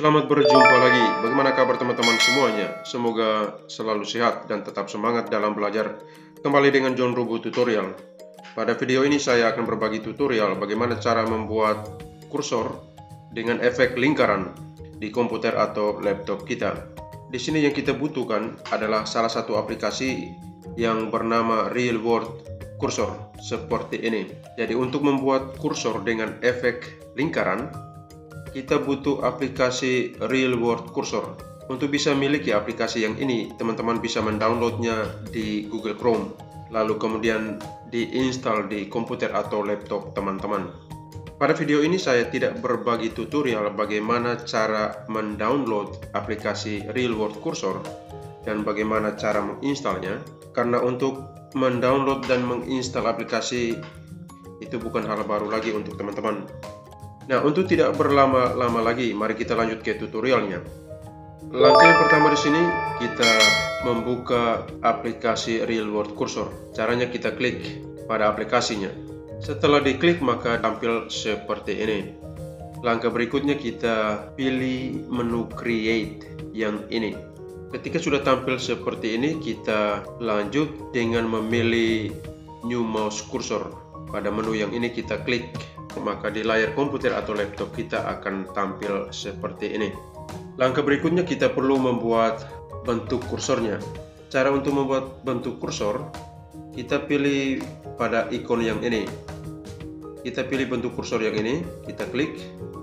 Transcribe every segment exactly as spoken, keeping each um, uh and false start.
Selamat berjumpa lagi. Bagaimana kabar teman-teman semuanya? Semoga selalu sehat dan tetap semangat dalam belajar. Kembali dengan John Rubu Tutorial. Pada video ini saya akan berbagi tutorial bagaimana cara membuat kursor dengan efek lingkaran di komputer atau laptop kita. Di sini yang kita butuhkan adalah salah satu aplikasi yang bernama Real World Cursor seperti ini. Jadi untuk membuat kursor dengan efek lingkaran, kita butuh aplikasi Real World Cursor. Untuk bisa miliki aplikasi yang ini, teman-teman bisa mendownloadnya di Google Chrome, lalu kemudian diinstal di komputer atau laptop teman-teman. Pada video ini saya tidak berbagi tutorial bagaimana cara mendownload aplikasi Real World Cursor dan bagaimana cara menginstalnya, karena untuk mendownload dan menginstal aplikasi itu bukan hal baru lagi untuk teman-teman. Nah, untuk tidak berlama-lama lagi, mari kita lanjut ke tutorialnya. Langkah yang pertama di sini, kita membuka aplikasi Real World Cursor. Caranya kita klik pada aplikasinya. Setelah diklik, maka tampil seperti ini. Langkah berikutnya kita pilih menu Create yang ini. Ketika sudah tampil seperti ini, kita lanjut dengan memilih New Mouse Cursor. Pada menu yang ini kita klik, maka di layar komputer atau laptop kita akan tampil seperti ini. Langkah berikutnya kita perlu membuat bentuk kursornya. Cara untuk membuat bentuk kursor, kita pilih pada ikon yang ini. Kita pilih bentuk kursor yang ini, kita klik,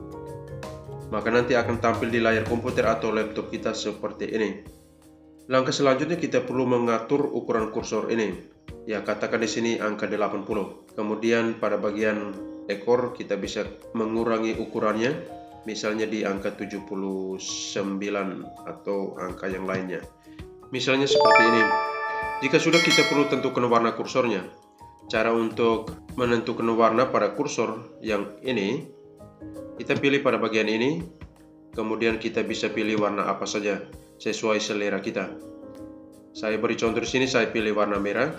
maka nanti akan tampil di layar komputer atau laptop kita seperti ini. Langkah selanjutnya kita perlu mengatur ukuran kursor ini. Ya, katakan di sini angka delapan puluh. Kemudian pada bagian ekor kita bisa mengurangi ukurannya, misalnya di angka tujuh puluh sembilan atau angka yang lainnya. Misalnya seperti ini. Jika sudah, kita perlu tentukan warna kursornya. Cara untuk menentukan warna pada kursor yang ini, kita pilih pada bagian ini, kemudian kita bisa pilih warna apa saja sesuai selera kita. Saya beri contoh di sini, saya pilih warna merah.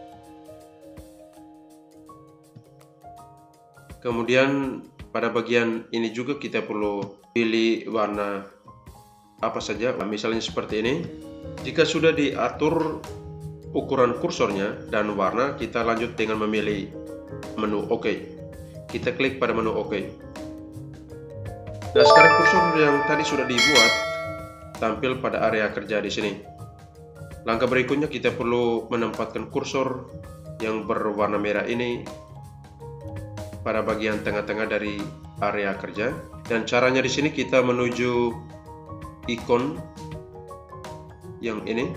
Kemudian pada bagian ini juga kita perlu pilih warna apa saja, misalnya seperti ini. Jika sudah diatur ukuran kursornya dan warna, kita lanjut dengan memilih menu OK. Kita klik pada menu OK. Nah, sekarang kursor yang tadi sudah dibuat tampil pada area kerja di sini. Langkah berikutnya kita perlu menempatkan kursor yang berwarna merah ini pada bagian tengah-tengah dari area kerja, dan caranya di sini kita menuju ikon yang ini.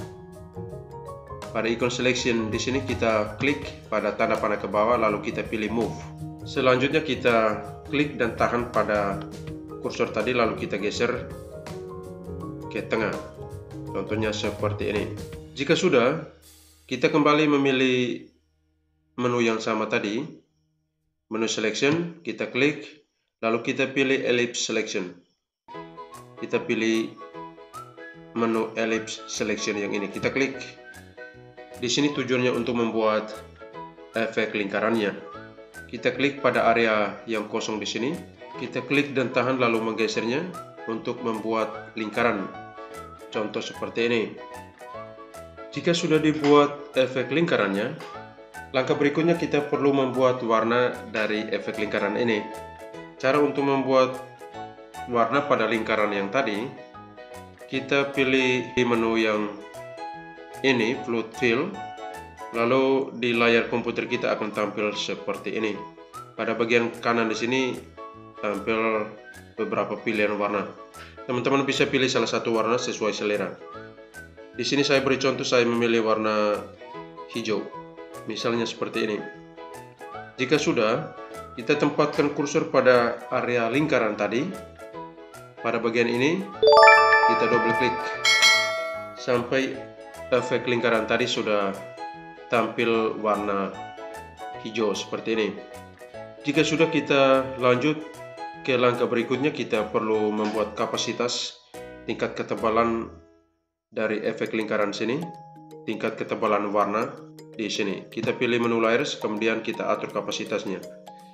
Pada ikon selection di sini kita klik pada tanda panah ke bawah, lalu kita pilih move. Selanjutnya kita klik dan tahan pada kursor tadi, lalu kita geser ke tengah. Contohnya seperti ini. Jika sudah, kita kembali memilih menu yang sama tadi. Menu selection, kita klik, lalu kita pilih ellipse selection. Kita pilih menu ellipse selection yang ini, kita klik. Di sini tujuannya untuk membuat efek lingkarannya. Kita klik pada area yang kosong di sini, kita klik dan tahan lalu menggesernya untuk membuat lingkaran. Contoh seperti ini. Jika sudah dibuat efek lingkarannya, langkah berikutnya kita perlu membuat warna dari efek lingkaran ini. Cara untuk membuat warna pada lingkaran yang tadi, kita pilih di menu yang ini, Fluid Fill, lalu di layar komputer kita akan tampil seperti ini. Pada bagian kanan di sini tampil beberapa pilihan warna. Teman-teman bisa pilih salah satu warna sesuai selera. Di sini saya beri contoh, saya memilih warna hijau. Misalnya seperti ini. Jika sudah, kita tempatkan kursor pada area lingkaran tadi. Pada bagian ini, kita double klik sampai efek lingkaran tadi sudah tampil warna hijau seperti ini. Jika sudah, kita lanjut ke langkah berikutnya. Kita perlu membuat kapasitas tingkat ketebalan dari efek lingkaran sini, tingkat ketebalan warna di sini. Kita pilih menu layers, kemudian kita atur kapasitasnya.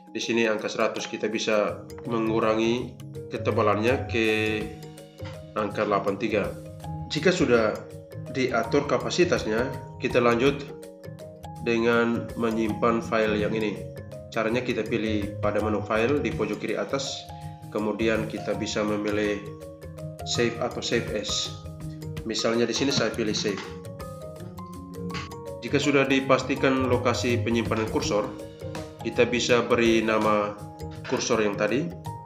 Di sini angka seratus, kita bisa mengurangi ketebalannya ke angka delapan puluh tiga. Jika sudah diatur kapasitasnya, kita lanjut dengan menyimpan file yang ini. Caranya kita pilih pada menu file di pojok kiri atas, kemudian kita bisa memilih save atau save as. Misalnya di sini saya pilih save. Jika sudah dipastikan lokasi penyimpanan kursor, kita bisa beri nama kursor yang tadi.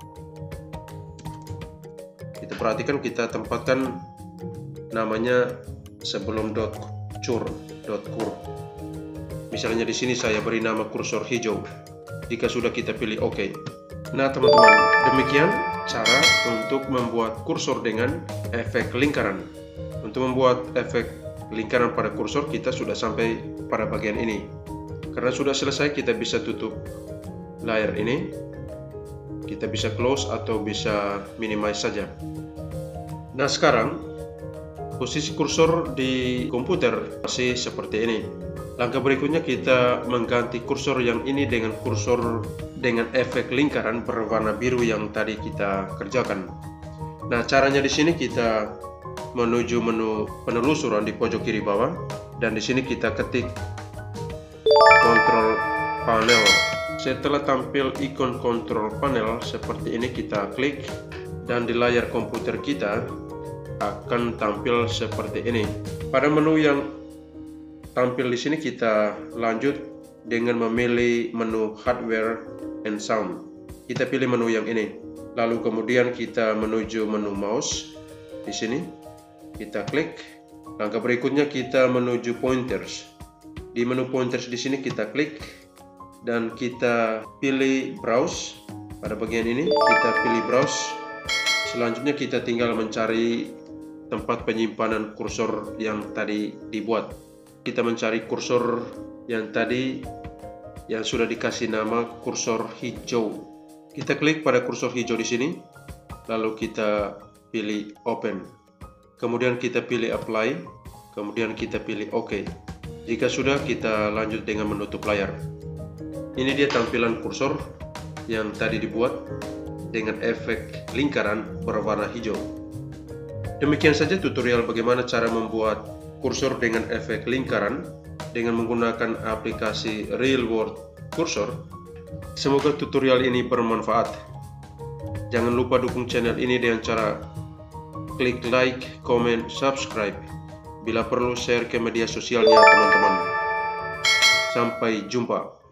Kita perhatikan, kita tempatkan namanya sebelum .cur, .cur. Misalnya di sini saya beri nama kursor hijau. Jika sudah, kita pilih OK. Nah teman-teman, demikian cara untuk membuat kursor dengan efek lingkaran. Untuk membuat efek lingkaran pada kursor, kita sudah sampai pada bagian ini. Karena sudah selesai, kita bisa tutup layar ini. Kita bisa close atau bisa minimize saja. Nah sekarang, posisi kursor di komputer masih seperti ini. Langkah berikutnya kita mengganti kursor yang ini dengan kursor dengan efek lingkaran berwarna biru yang tadi kita kerjakan. Nah caranya di sini kita menuju menu penelusuran di pojok kiri bawah, dan di sini kita ketik Control Panel. Setelah tampil ikon Control Panel seperti ini, kita klik dan di layar komputer kita akan tampil seperti ini. Pada menu yang tampil di sini, kita lanjut dengan memilih menu Hardware and Sound. Kita pilih menu yang ini. Lalu kemudian kita menuju menu mouse. Di sini kita klik. Langkah berikutnya kita menuju pointers. Di menu pointers di sini kita klik dan kita pilih browse. Pada bagian ini kita pilih browse. Selanjutnya kita tinggal mencari tempat penyimpanan kursor yang tadi dibuat. Kita mencari kursor yang tadi yang sudah dikasih nama kursor hijau. Kita klik pada kursor hijau di sini, lalu kita pilih open. Kemudian kita pilih apply, kemudian kita pilih OK. Jika sudah, kita lanjut dengan menutup layar. Ini dia tampilan kursor yang tadi dibuat dengan efek lingkaran berwarna hijau. Demikian saja tutorial bagaimana cara membuat kursor dengan efek lingkaran dengan menggunakan aplikasi Real World Cursor. Semoga tutorial ini bermanfaat. Jangan lupa dukung channel ini dengan cara klik like, comment, subscribe. Bila perlu, share ke media sosialnya teman-teman. Sampai jumpa.